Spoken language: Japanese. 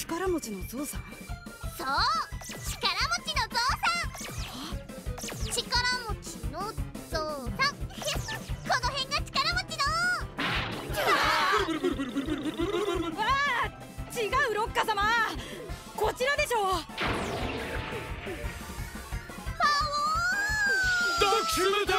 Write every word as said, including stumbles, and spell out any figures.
力持ちのゾウさん。 そう、力持ちのゾウさん。力持ちのゾウさん。この辺が力持ちの。 わあ、違う、ロッカ様。こちらでしょう。 パオーン。 ダックルだ。